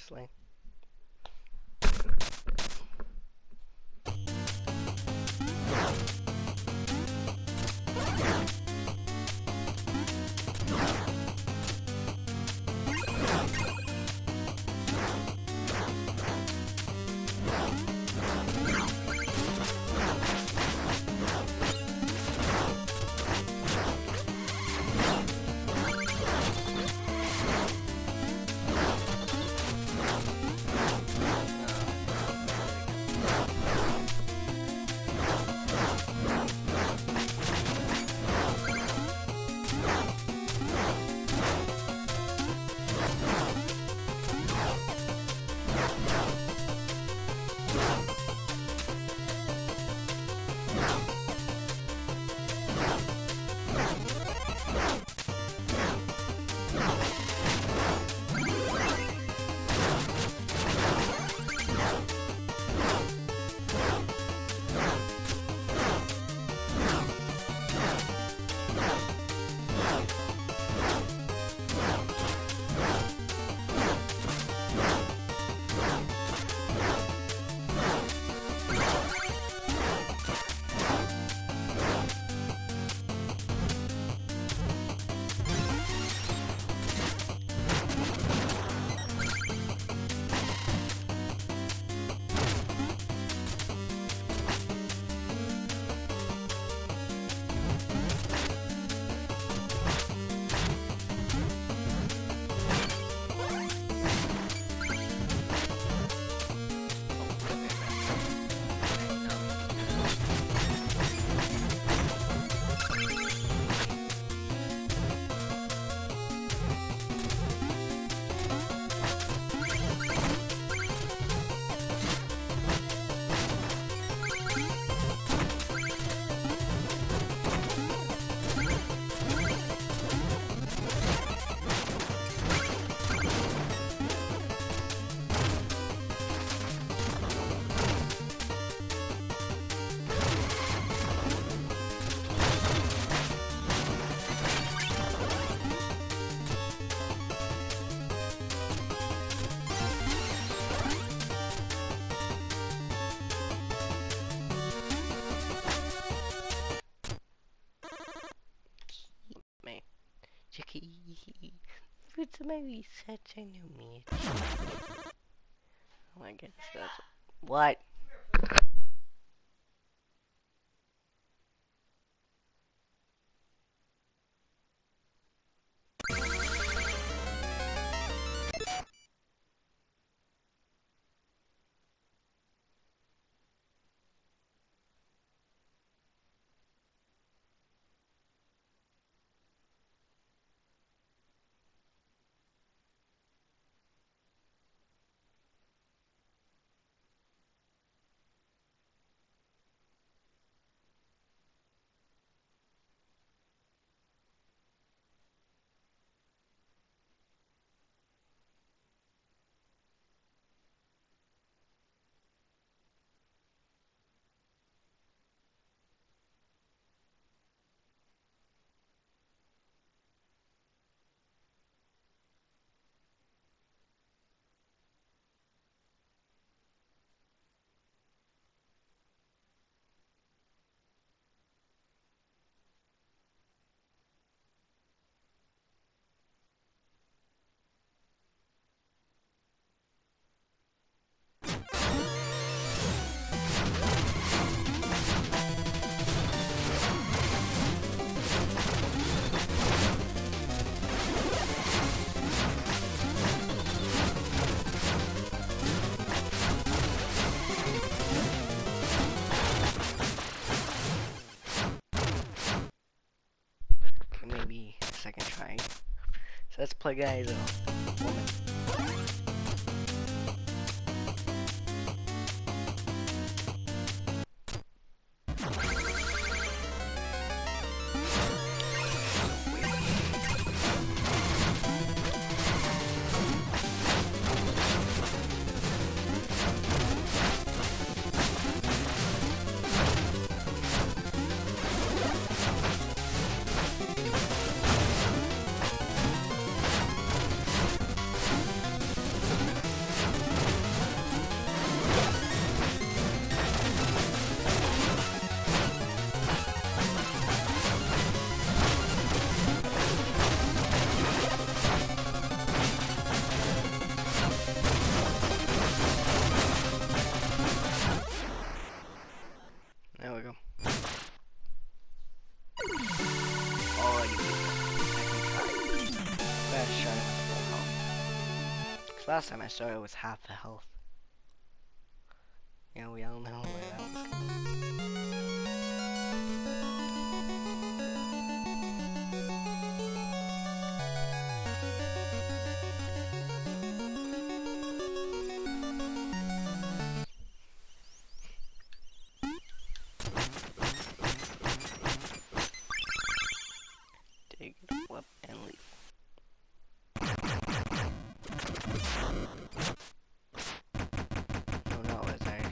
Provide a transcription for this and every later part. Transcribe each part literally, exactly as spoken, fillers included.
honestly. Me. Chicky. It's my research, I know me. Oh my goodness, that's... What? Maybe second try. So let's play guys. There we go. Already second try. Best shot with full health. Cause last time I started with half the health. Yeah, we all know where that was going. Dig it up and leave. No, no, as I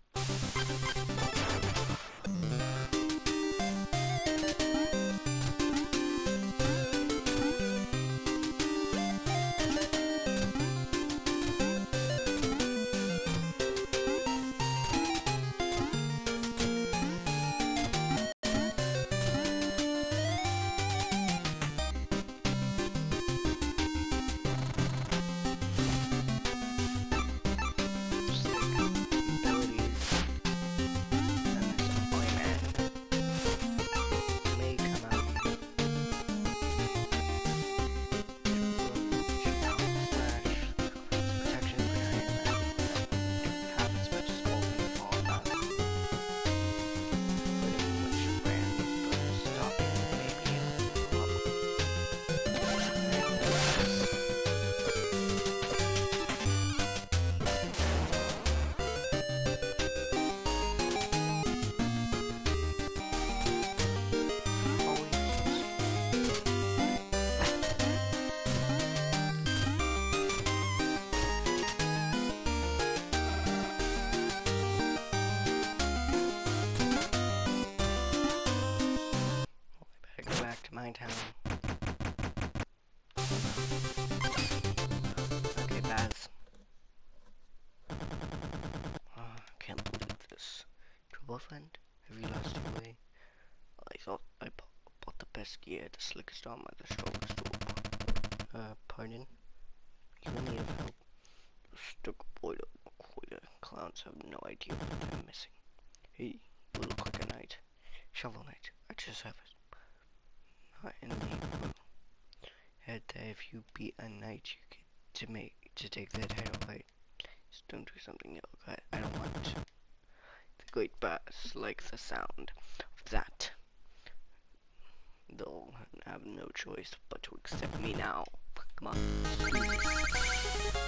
my town. Okay, Baz. Oh, I can't believe this. Trouble friend? Have you lost your way? I thought I bought the best gear, the slickest armor, the strongest rope. Uh, pardon? You in need of help? Stuck boy, the clowns have no idea what they're missing. Hey, you look like a knight. Shovel knight. I just have it. Not in the head that if you beat a knight, you get to make to take the title, right? Just don't do something else. I don't want the great bass like the sound of that. They'll have no choice but to accept me now. Come on, let's do this.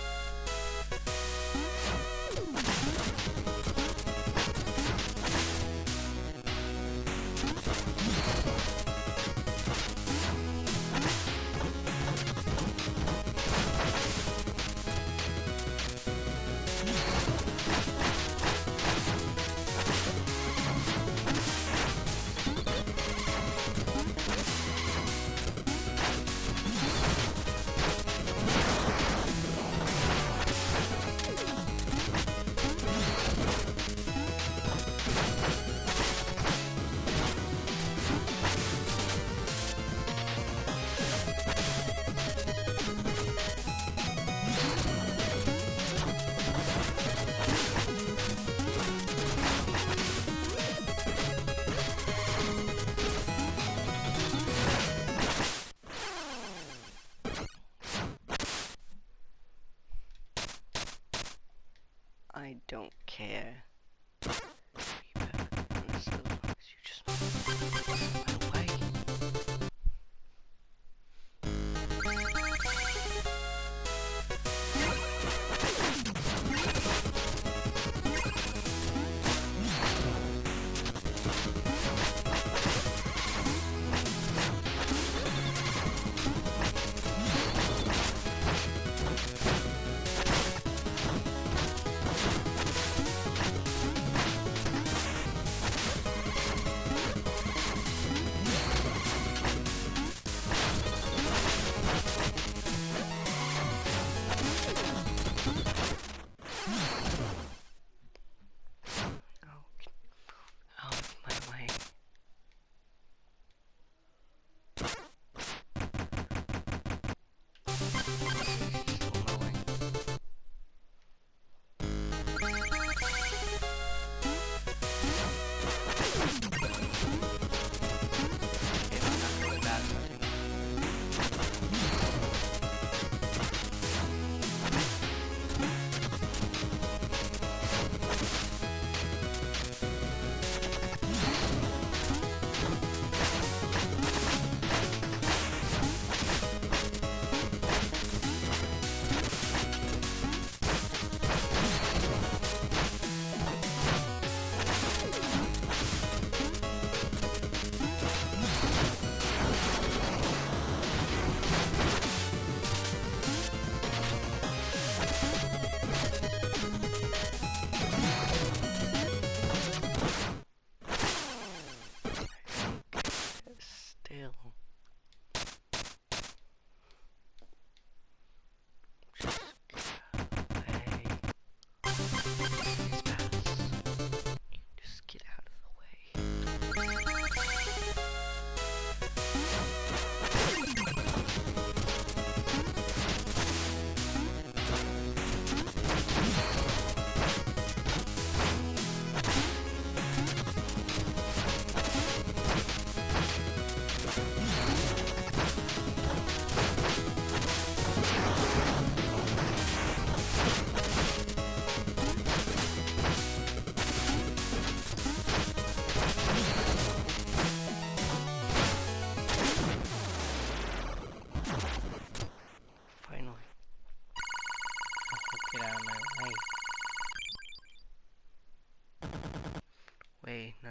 I don't care. Honestly, you just run away.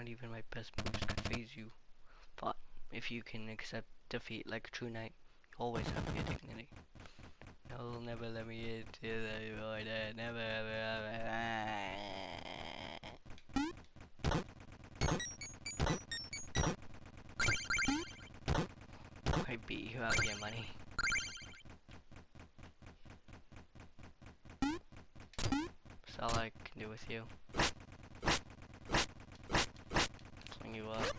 not even my best moves could phase you. But if you can accept defeat like a true knight, you always have your dignity. No, never let me into the void. Never, ever, ever. I beat you out of your money. That's all I can do with you. Clean you up.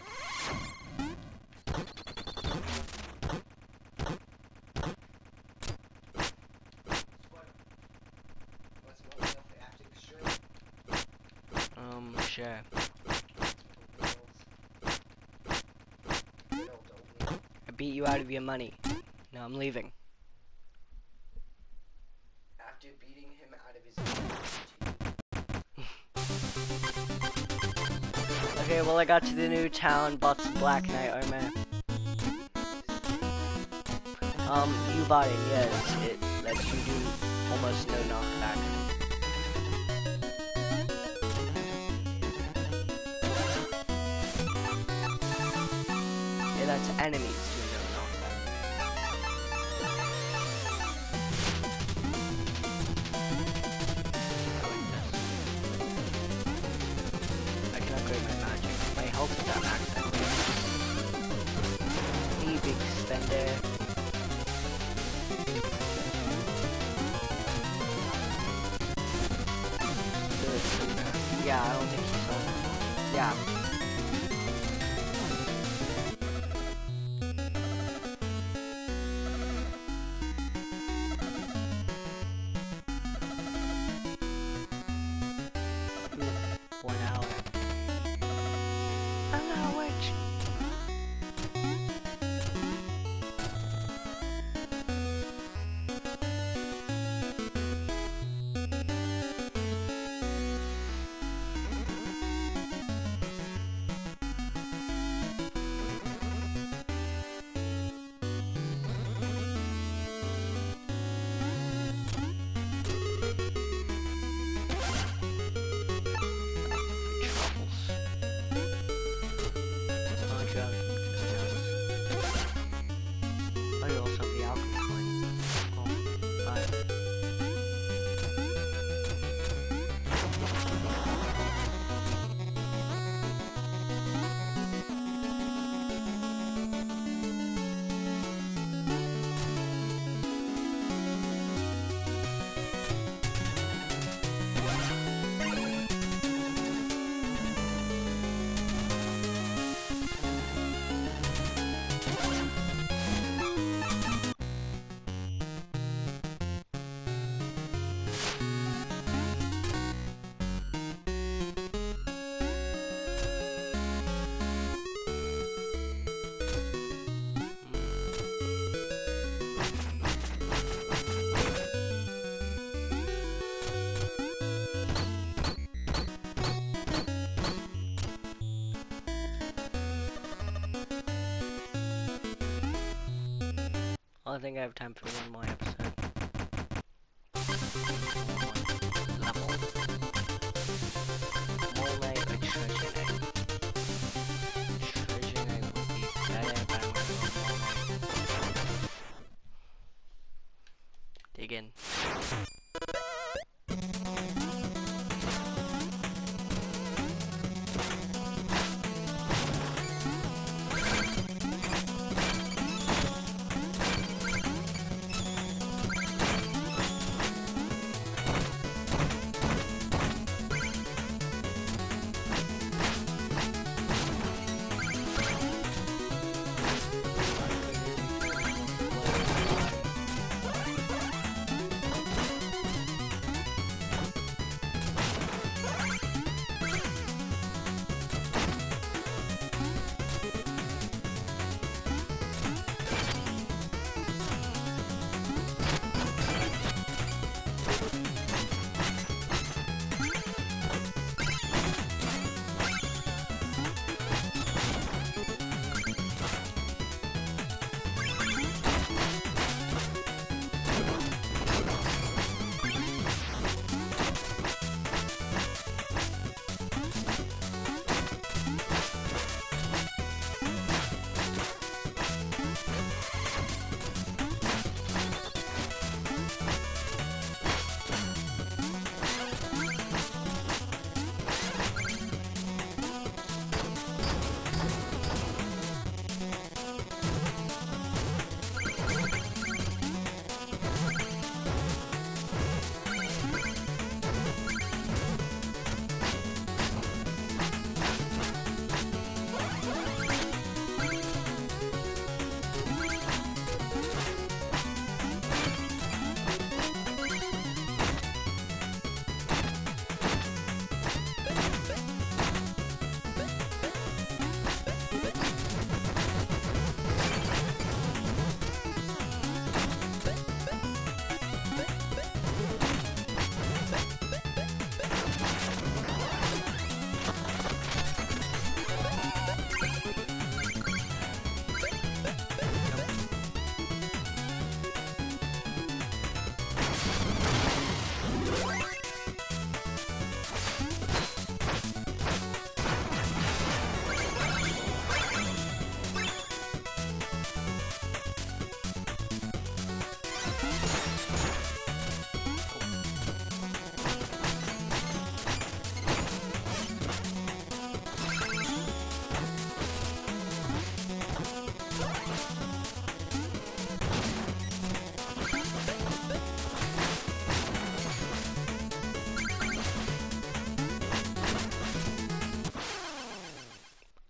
Um, sure. I beat you out of your money. Now I'm leaving. After beating him out of his Okay, well I got to the new town, bought some Black Knight armor. Um, you bought it, yes. It lets you do almost no knockback. It lets enemies do no knockback. I like this. I can upgrade my magic. My health is at max anyway. Hey, big spender. Yeah, I don't think he's on. Yeah. One hour. I'm not a witch. I think I have time for one more episode. One level. All night with treasure night. Treasure night would be better if I went all night. Dig in.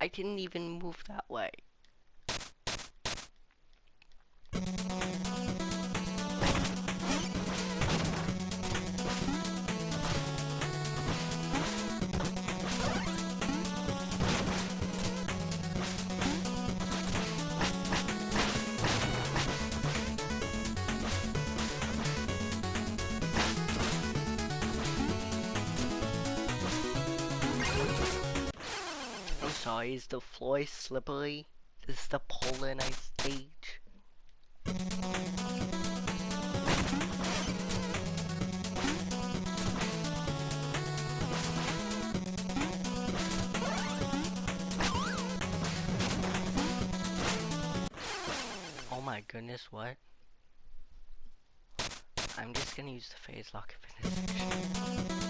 I didn't even move that way. I'm sorry, is the floor slippery? This is the polar night stage. Oh my goodness, what? I'm just gonna use the phase lock for this section.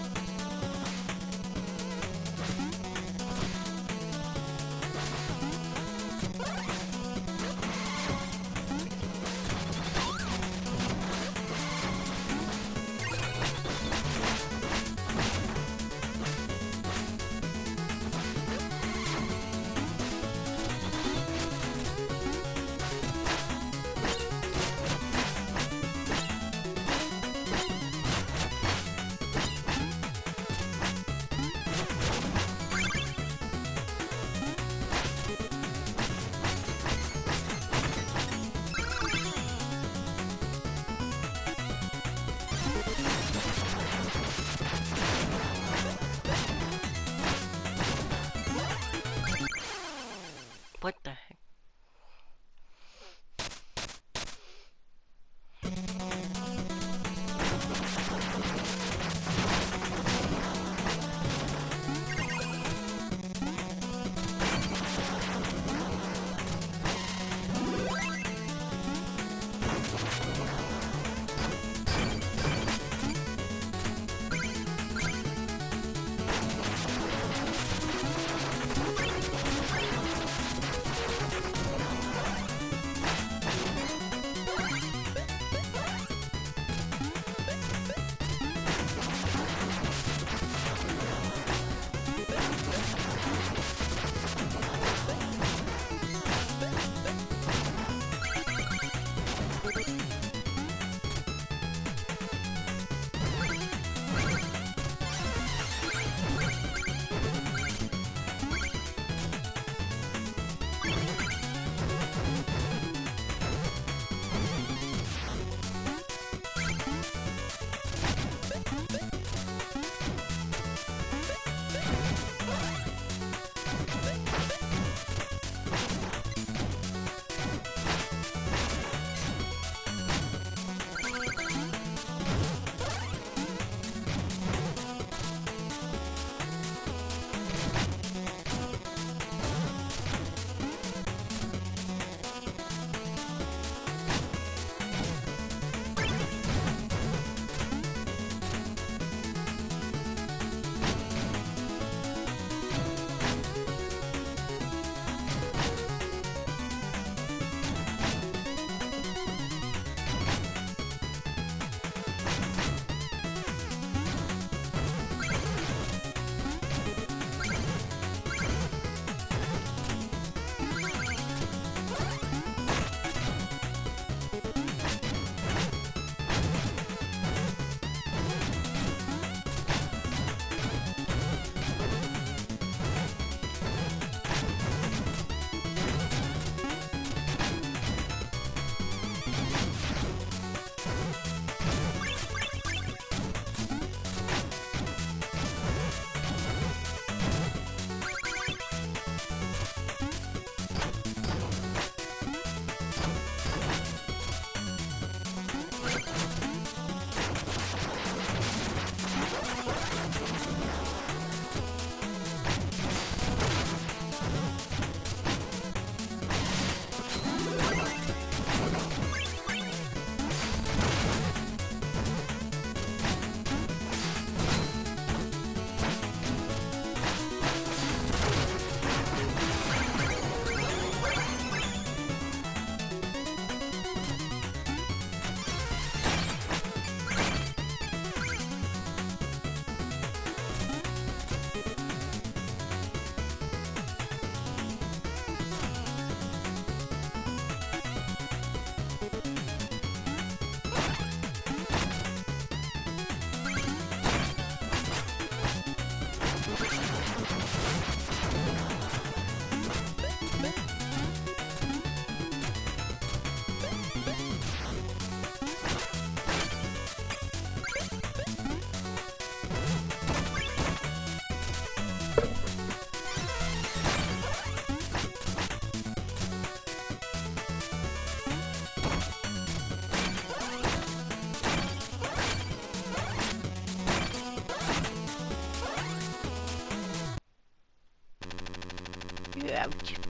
What the heck?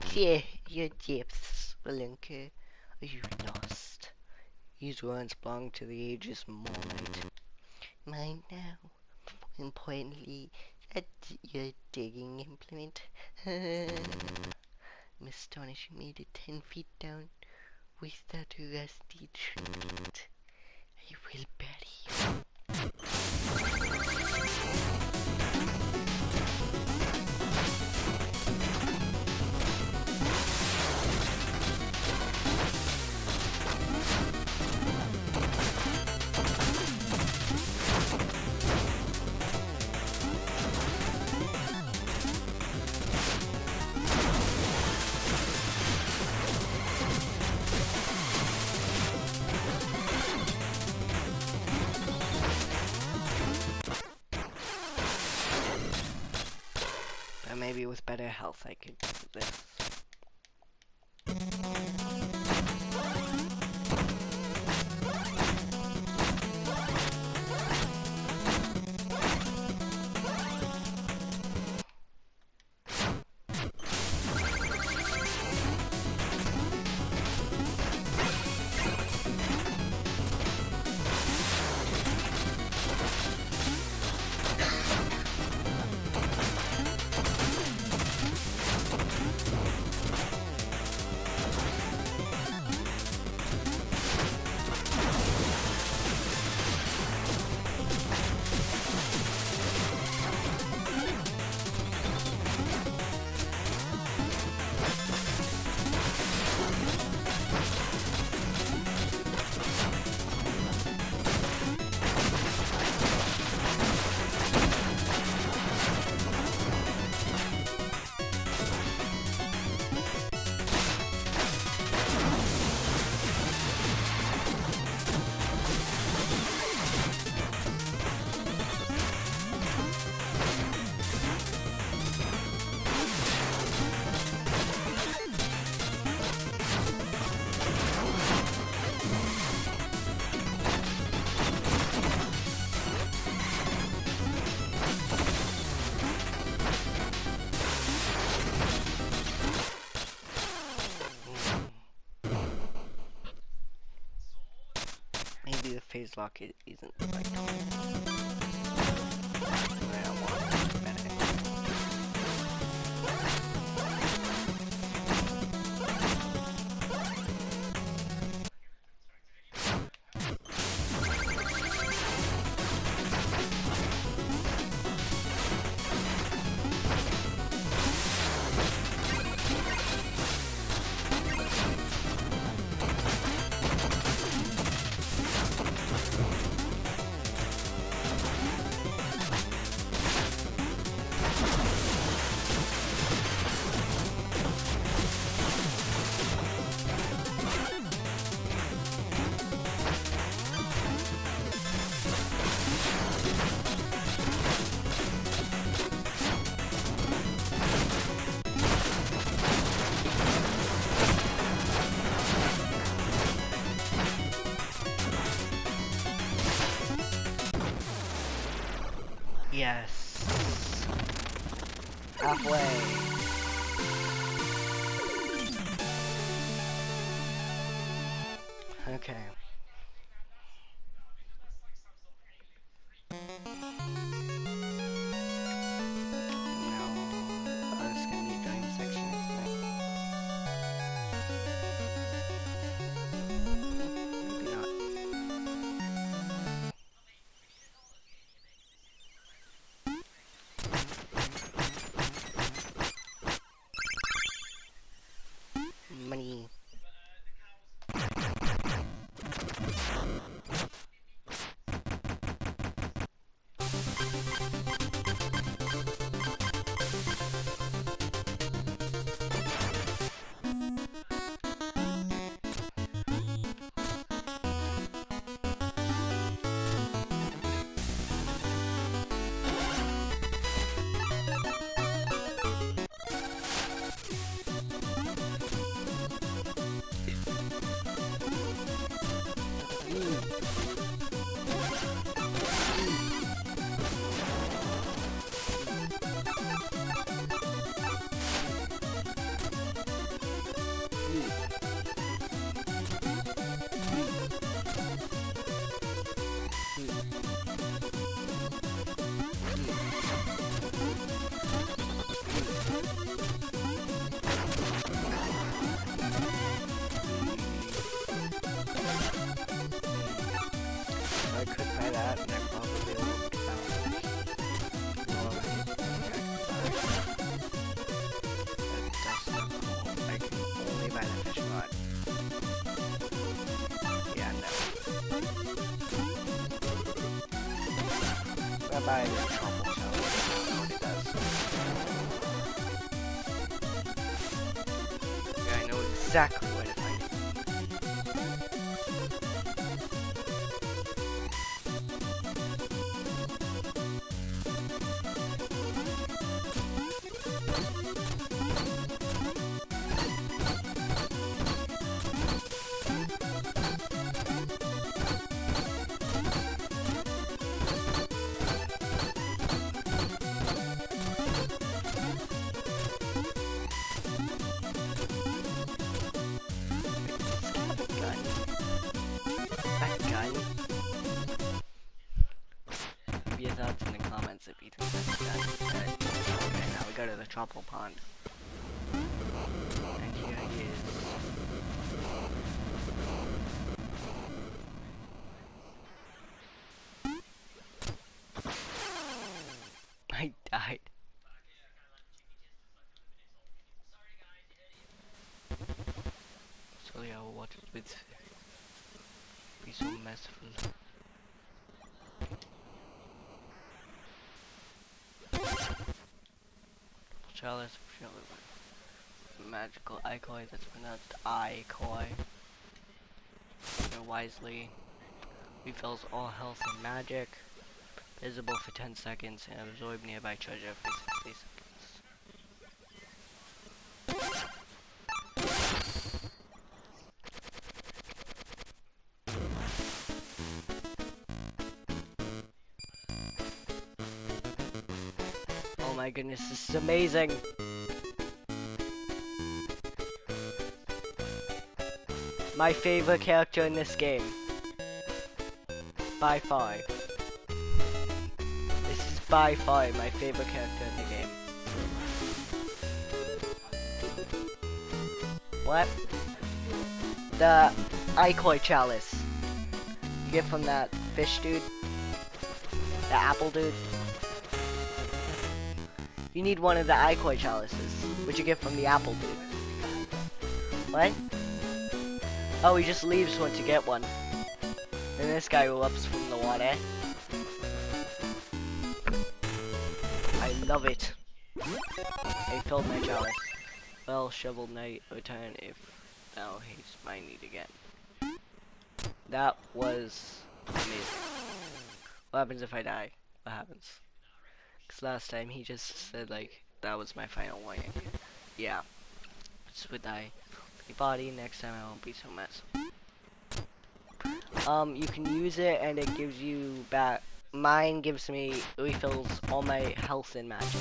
Yeah, your depths will incur. Are you lost? These words belong to the ages moonlight. Mine now. Importantly, that your digging implement. I'm astonished you made it ten feet down without a rusty trinket. I will bury you. But maybe with better health I could do this. Maybe the phase lock is, isn't the right one. I don't want it better. Yes. Halfway. Okay. Now, uh, it's gonna be during section, isn't it? Maybe not. Money. I could buy that, and I probably won't found That does not cool. I can only buy the fish rod. Yeah, no. I'm buying the trouble shell. I know what it does. Yeah, I know exactly where to find it. Leave your thoughts in the comments if you think that's done. Okay, now we go to the tropical pond. And here he is. I died. So yeah, what would be so merciful? Chalice, magical icoi, that's pronounced icoi. Wisely. Refills all health and magic. Visible for ten seconds and absorb nearby treasure for sixty seconds. Oh my goodness, this is amazing! My favorite character in this game. By far. This is by far my favorite character in the game. What? The icoi chalice. You get from that fish dude. The apple dude. You need one of the icoi chalices, which you get from the apple dude. What? Oh, he just leaves once you get one. And this guy erupts from the water. I love it. I filled my chalice. Well, Shovel Knight, return if thou hates my need again. That was amazing. What happens if I die? What happens? Because last time he just said, like, that was my final warning. Yeah. Just would die. Body, next time I won't be so mess. Um, you can use it and it gives you back. Mine gives me, refills all my health and magic.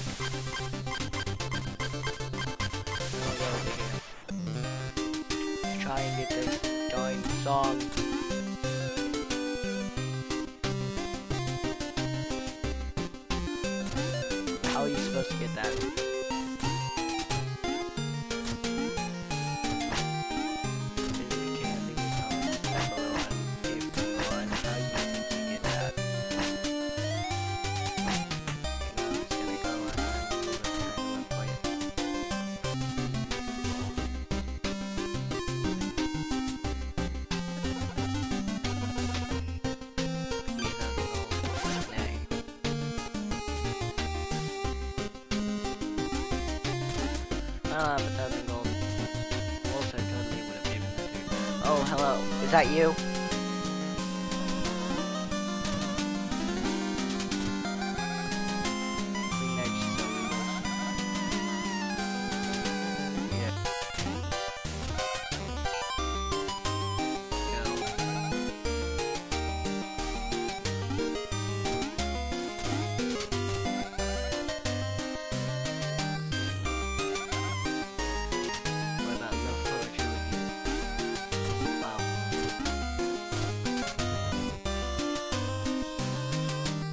I'll go over here. Try and get this darn song. How are you supposed to get that? Ah, but that'd be gold. Also, totally would have given that to you. Oh, hello. Is that you?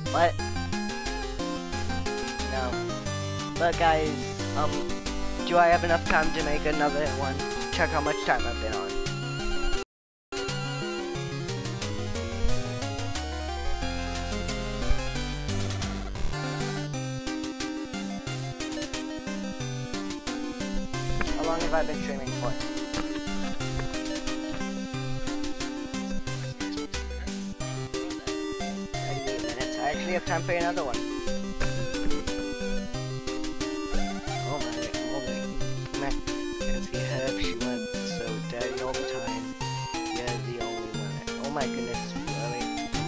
What? No. But guys, um, do I have enough time to make another one? Check how much time I've been on. How long have I been streaming for? thirty-eight minutes. I actually have time for another one. Oh my, oh my, man. Nancy Herb, she went so dirty all the time. You're the only one. Oh my goodness, really?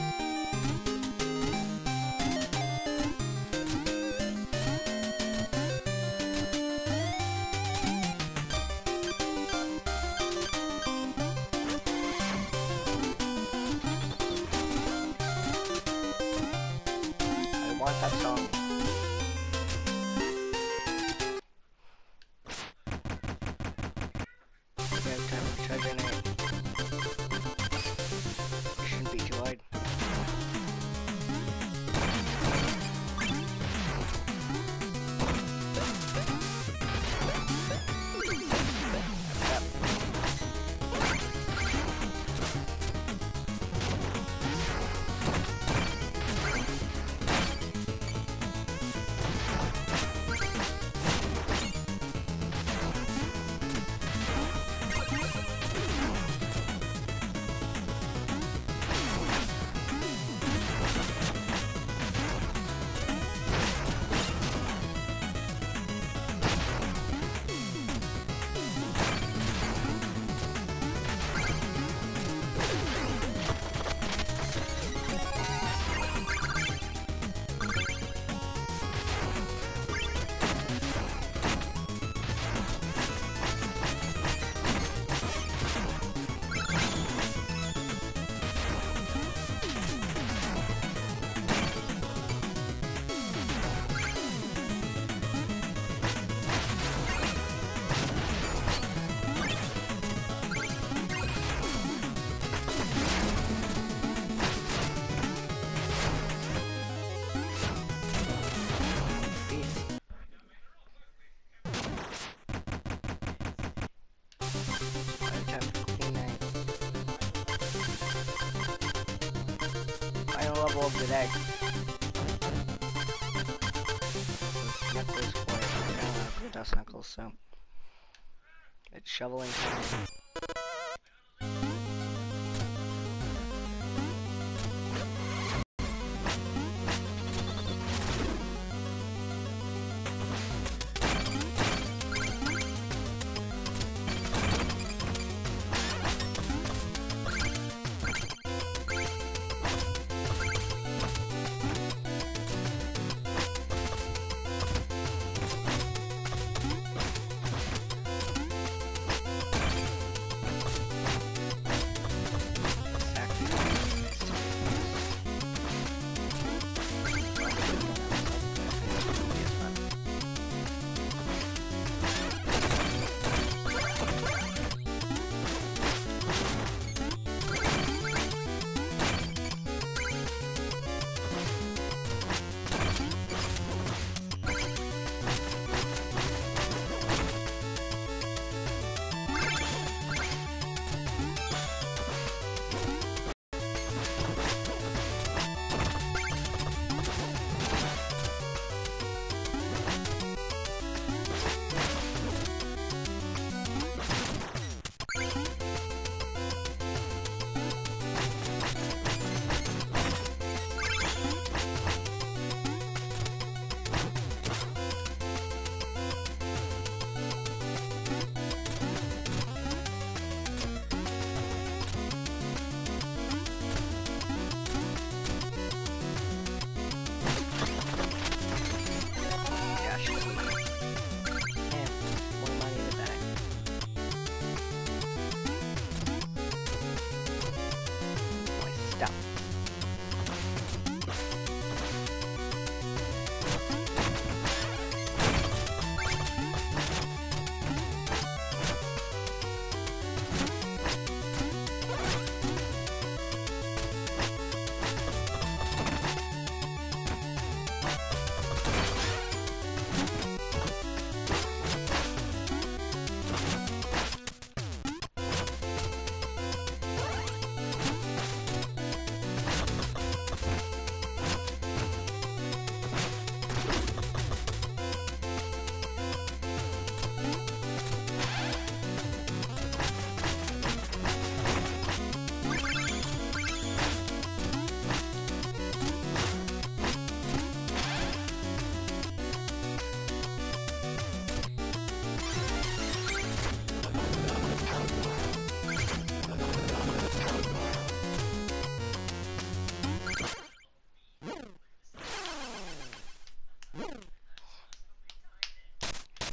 I want that song. We have time to charge in it. It shouldn't be too hard. Yep. Peace. Alright, time for clean night. Final level of the day. Knuckles for it. I don't have the dust knuckles, so it's shoveling time.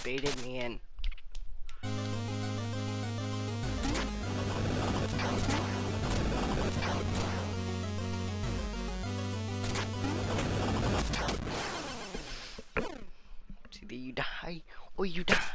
baited me in. It's either you die or you die.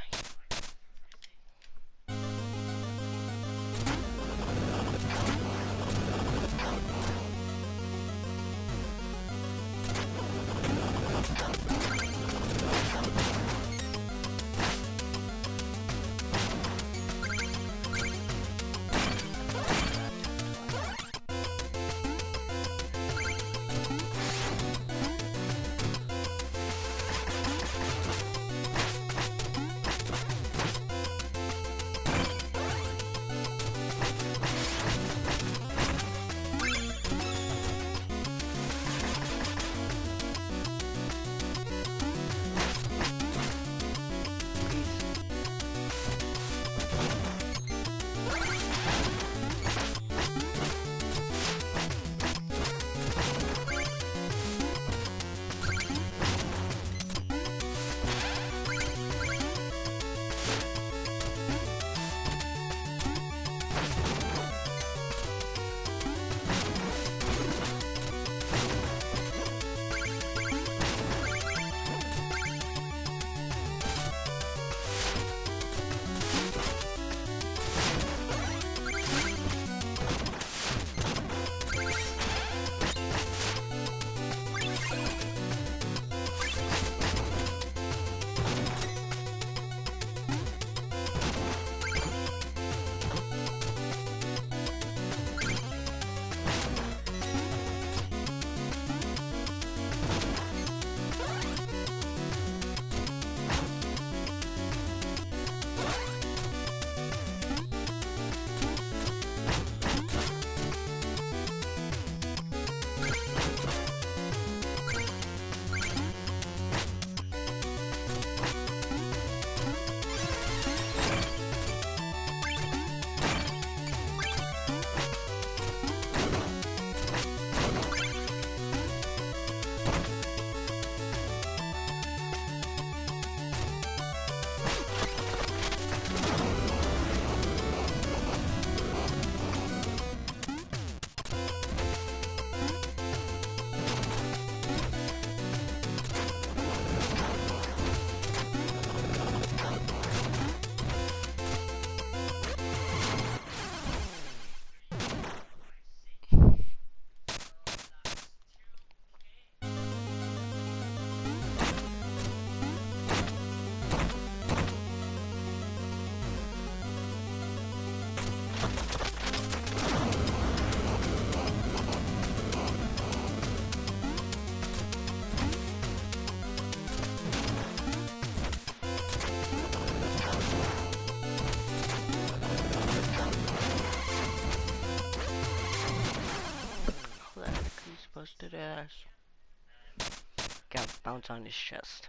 Busted ass. Got bounce on his chest.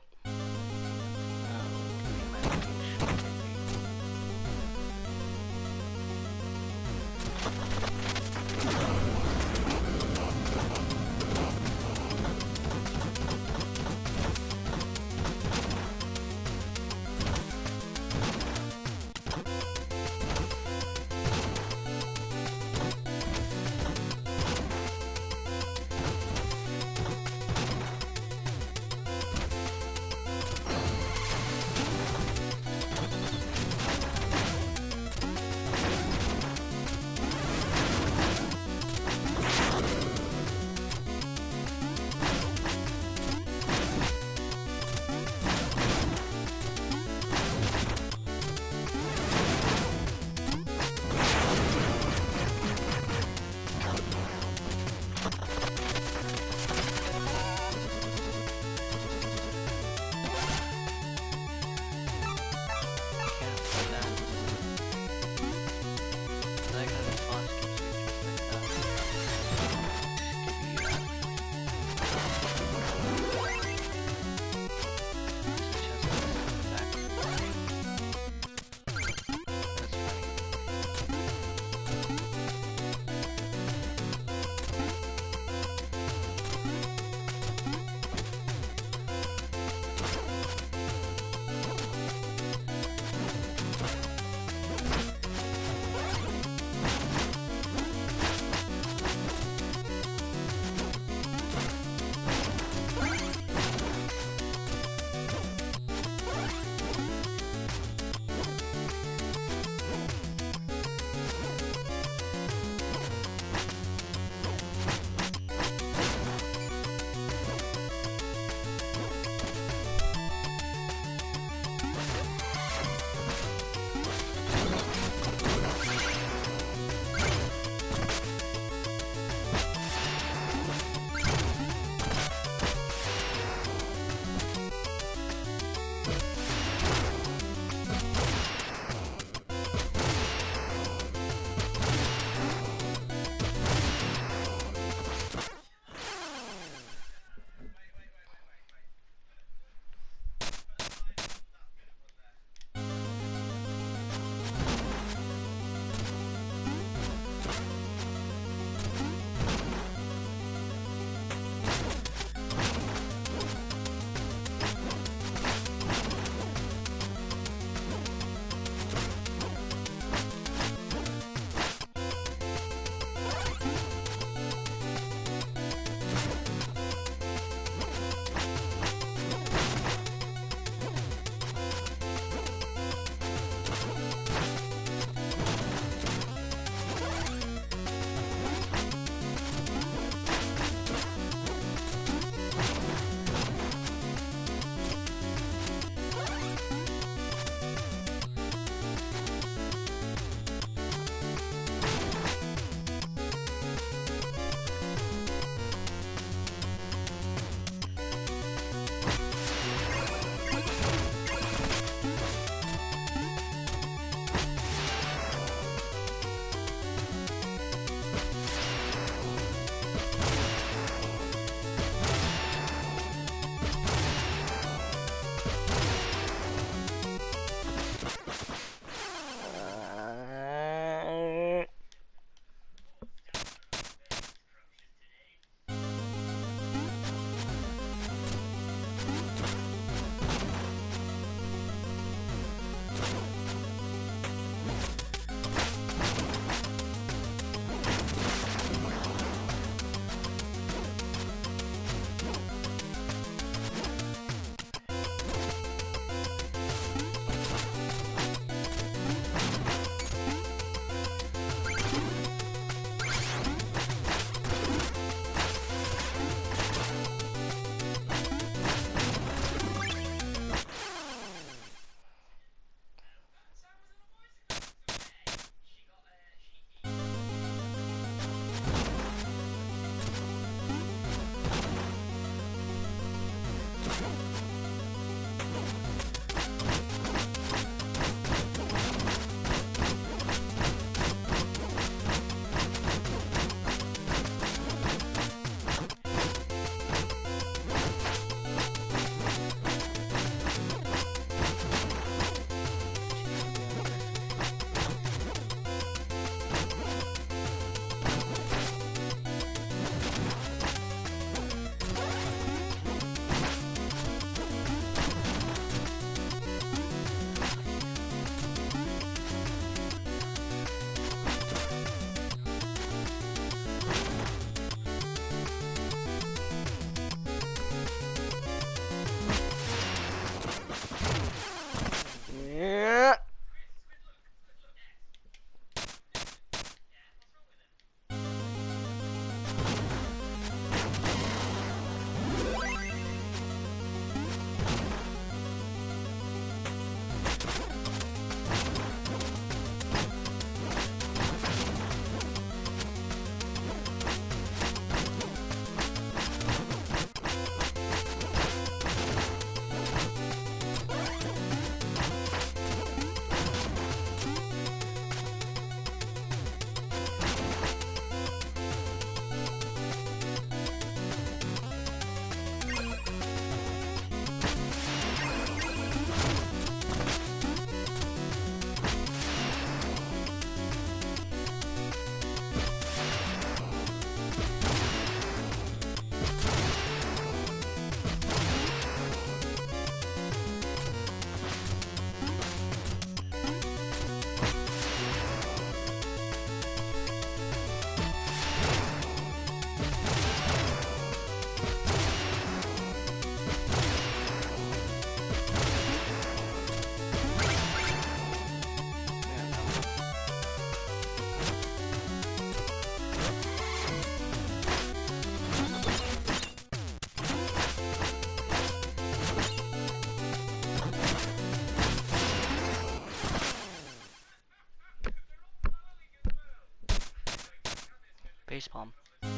Base bomb.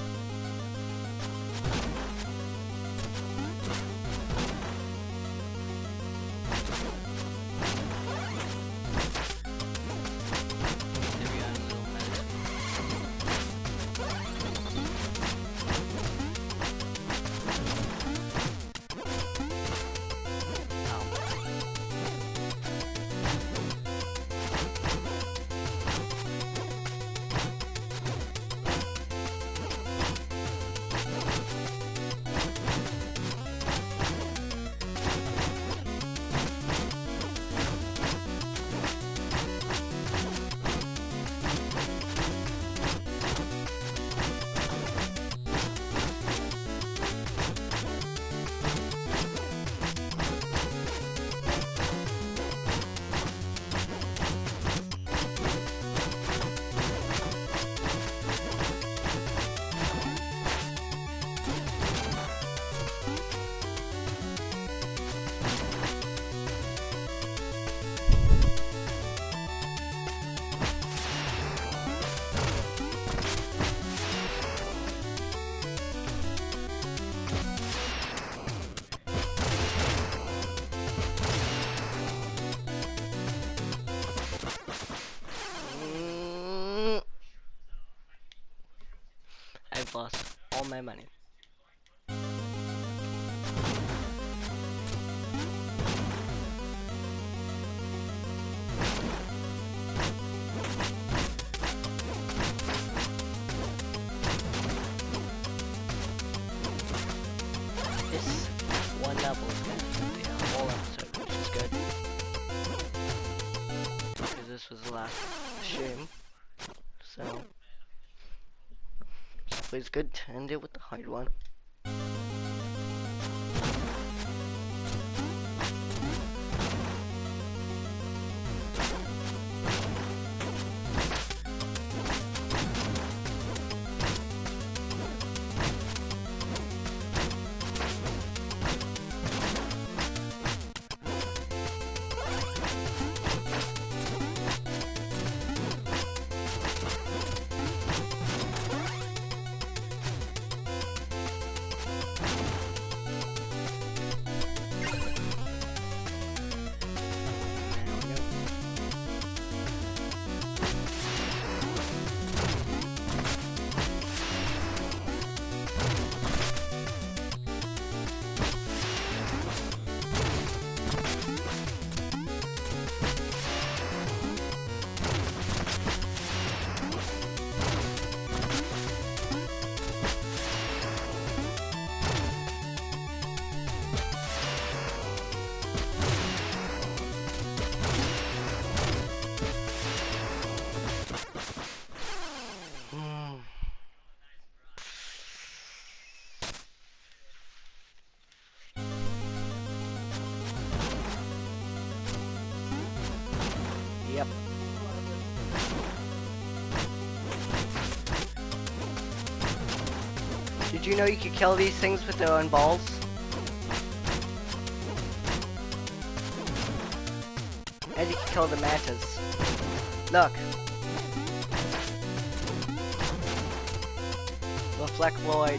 There we are, little medicine. I've lost all my money. This one level is going to be a whole episode, which is good. Because this was the last stream. So, it's always good to end it with the hard one. Yep. Did you know you could kill these things with their own balls? And you can kill the mantas. Look. Reflectoid.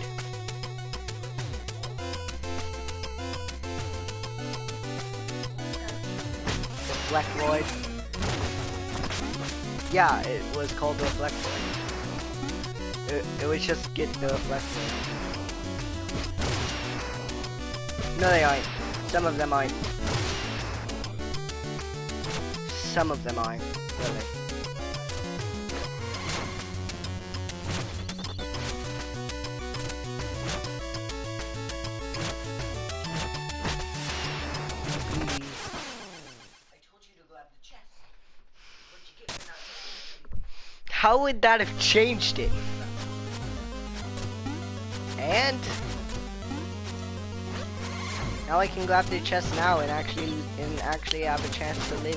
Reflectoid. Yeah, it was called the Reflectoid. It, it was just get the Reflectoid. No, they aren't. Some of them aren't. Some of them aren't. Really. How would that have changed it? And now I can go after the chest now and actually and actually have a chance to live.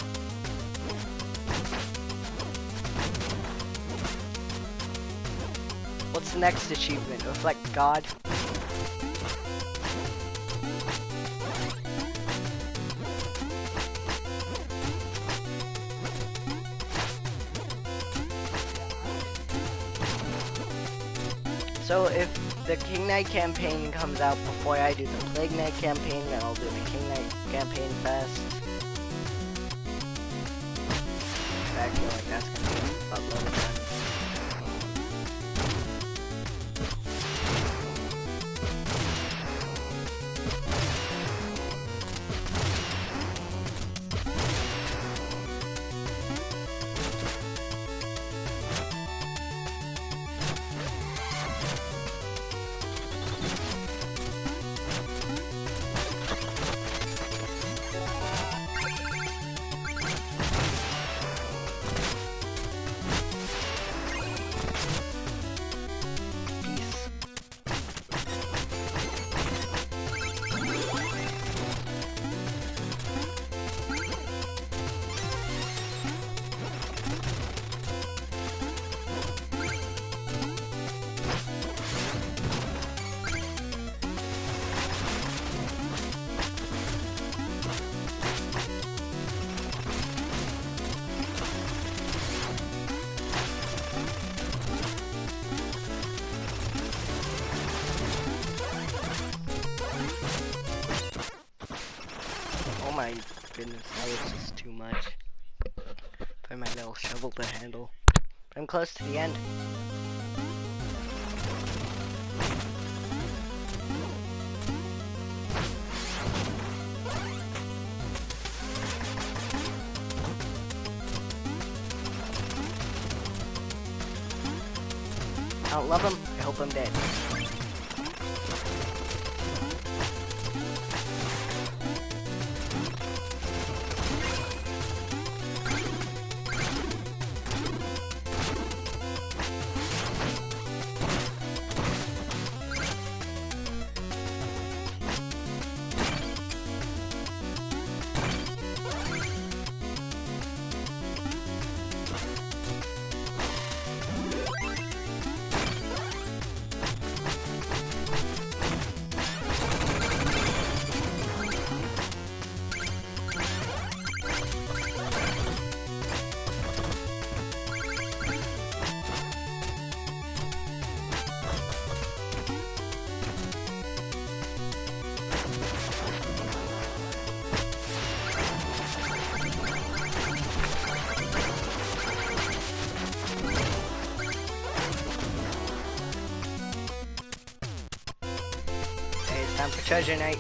What's the next achievement? Reflect God. So if the King Knight campaign comes out before I do the Plague Knight campaign, then I'll do the King Knight campaign first. I feel like that's gonna be a buttload of time. Oh my goodness, that was just too much for my little shovel to handle. But I'm close to the end. I don't love him, I hope I'm dead. Time for treasure night.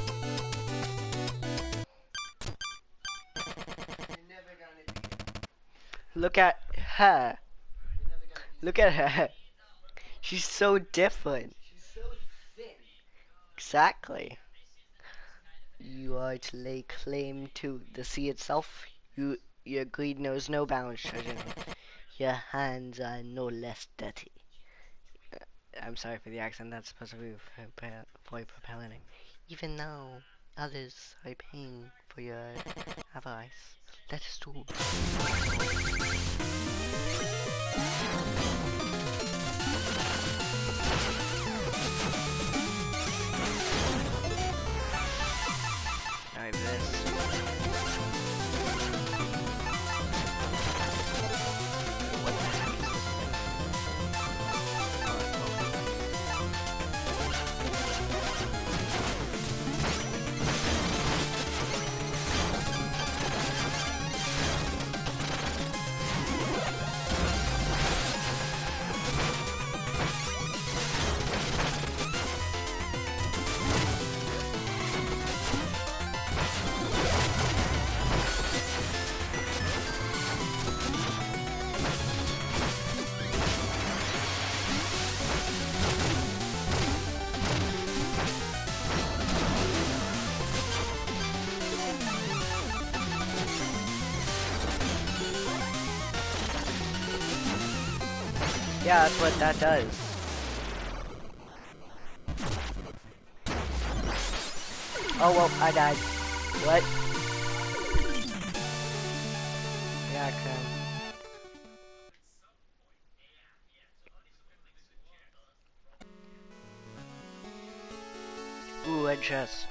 Look at her. Look at her. She's so different. She's so thin. Exactly. You are to lay claim to the sea itself. You, your greed knows no bounds, treasure night. Your hands are no less dirty. Uh, I'm sorry for the accent. That's supposed to be for, for propelling. Even though others are paying for your avarice, let us do. Alright, this. What the heck is this thing? Yeah, that's what that does. Oh well, I died. What? Yeah, I can. Ooh, red chest.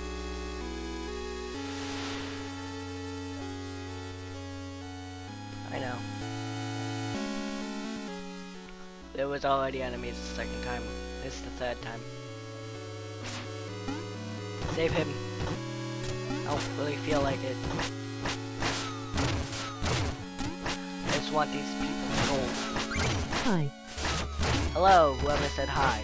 I There was already enemies the second time. This is the third time. Save him. I don't really feel like it. I just want these people's gold. Hi. Hello, whoever said hi.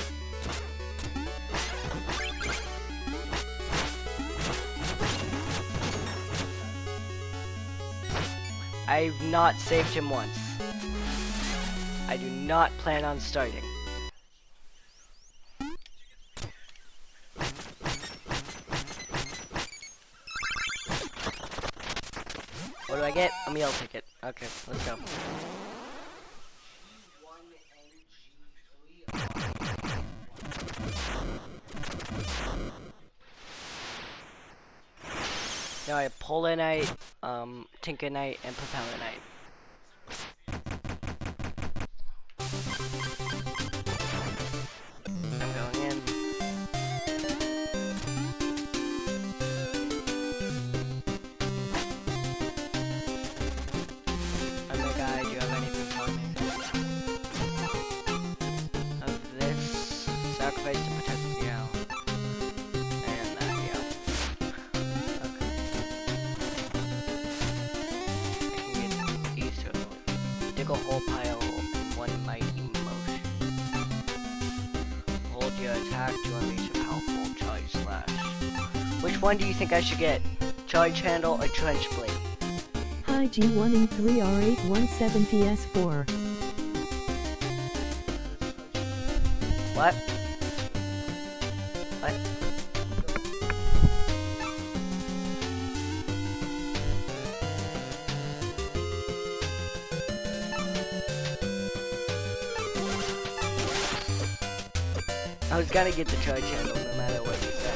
I've not saved him once. I do not plan on starting. What do I get? A meal ticket. Okay, let's go. Now I have Polanite, um, Tinkerite, and Propellanite. I'm going in. Oh my god, do you have anything for me? Of this, sacrifice to protect the owl. And that, yeah. Okay. I can get these two. Dig a whole pile in one mighty motion. Hold your attack to unleash a powerful charge slash. Which one do you think I should get? Charge handle or trench blade? Hi G one E three R eight one seven P S four. What? What? I was gonna get the charge handle no matter what you said.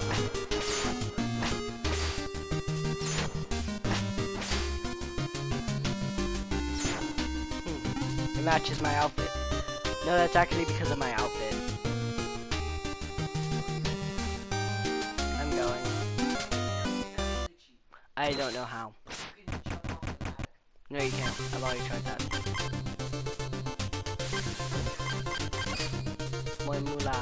Hmm. It matches my outfit. No, that's actually because of my outfit. I'm going. I don't know how. No, you can't. I've already tried that. Muy mula.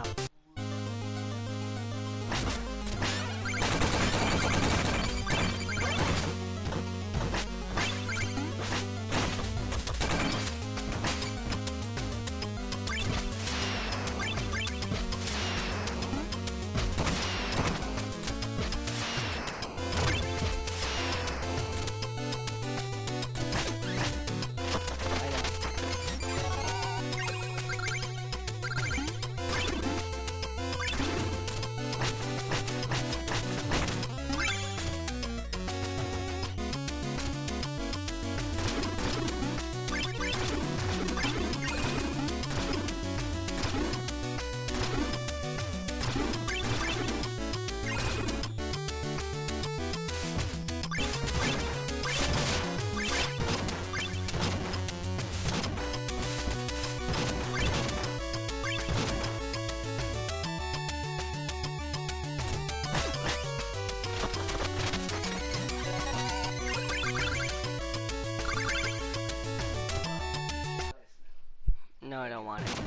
No, I don't want it.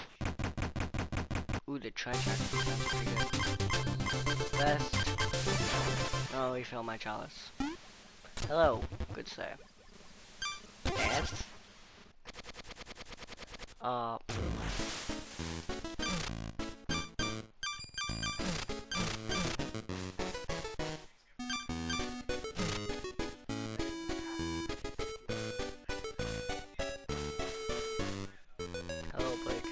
Ooh, the trench actually sounds pretty good. Best. Oh, refill my chalice. Hello, good sir. Yes? Uh... Hello, Blake.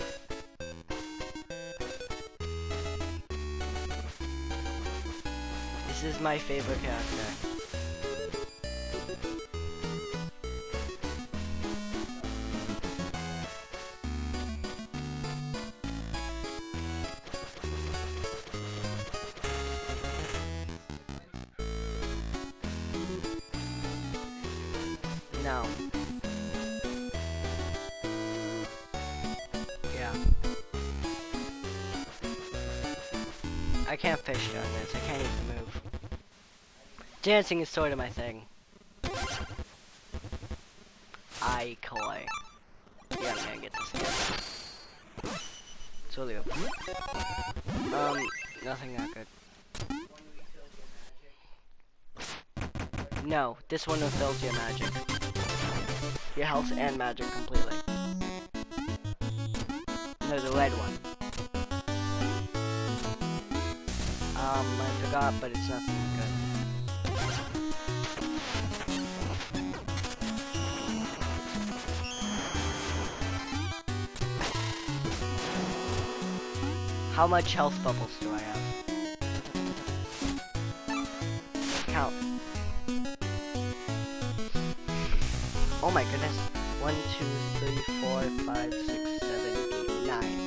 This is my favorite character. No. Yeah. I can't fish during this. I can't even move. Dancing is sort of my thing. I koi. Yeah. Yeah, I'm gonna get this again. It's really open. Um, nothing that good. No, this one refills your magic. Your health and magic completely. No, the red one. Um, I forgot, but it's nothing good. How much health bubbles do I have? Count. Oh my goodness. One, two, three, four, five, six, seven, eight, nine.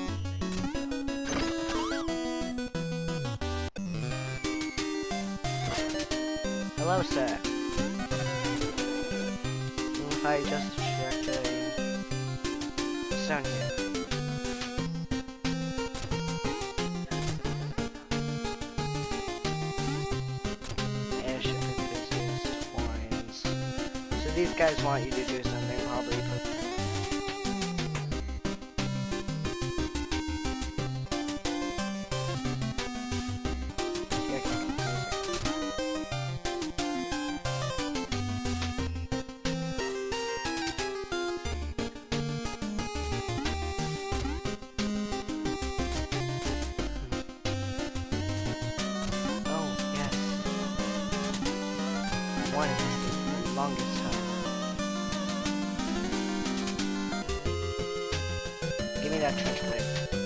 Hello, sir. If I just check the... What's down here? Airship enthusiast, coins. So these guys want you to do something, probably put... One is the longest time. Give me that trench blade.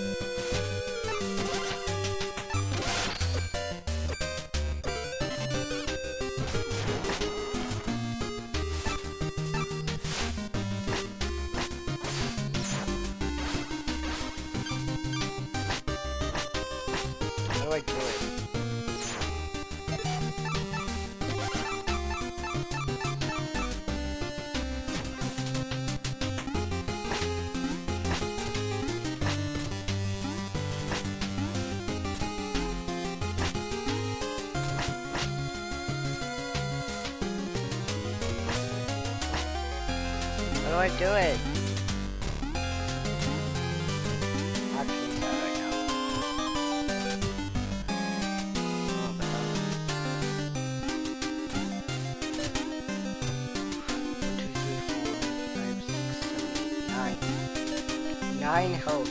How do I do it? How do I do it? Actually, how do I know? Oh, but no. One, two, three, four, five, six, seven, eight, nine. Nine health.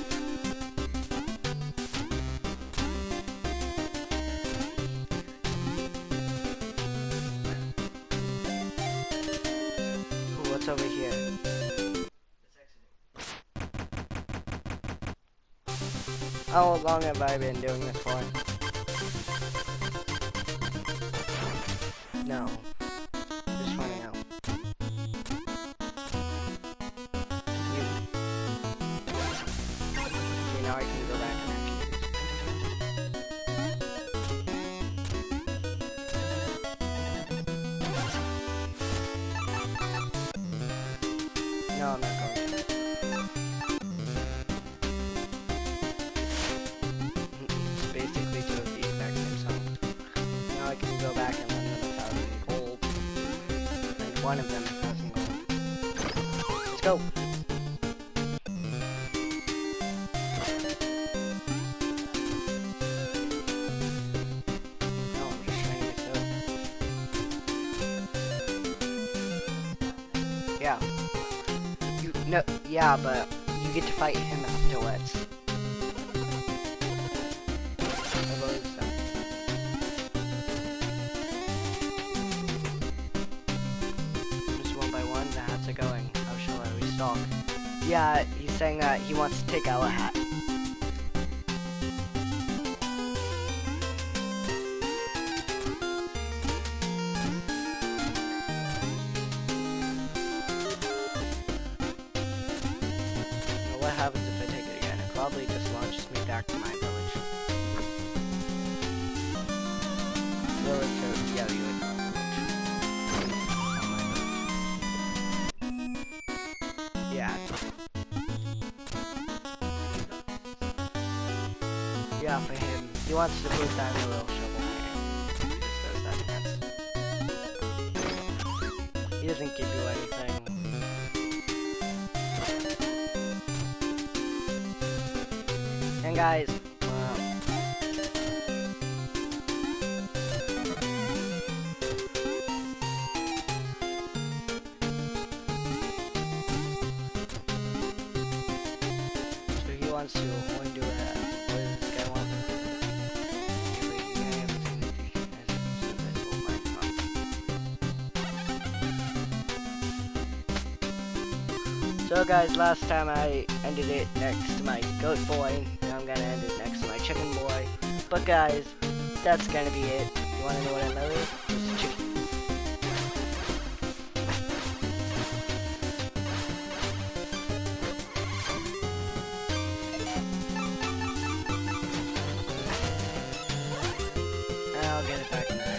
Ooh, what's over here? How long have I been doing this for? No. Just running out. You. Okay, now I can go back and actually do something. No, I'm not going to. Basically do the exact same song. Now I can go back and lend them a thousand gold. And one of them a thousand gold. Let's go! No, I'm just trying to mix it up. Yeah. You, no, yeah, but you get to fight him afterwards. Going. How shall I restock? Yeah, he's saying that he wants to take our hat. Now what happens if I take it again? It probably just launches me back to my village. Village or yeah, you would know. Yeah. Yeah, for him. He wants to put down a little shovel. He just does that dance. He doesn't give you anything. And guys, uh, so he wants to only do that. What does this guy want? Okay, wait, you guys have a thing that you guys so guys will mind, huh? So guys, last time I ended it next to my goat boy. Now I'm gonna end it next to my chicken boy. But guys, that's gonna be it. You wanna know what I love it? It's chicken. I'll get it back now.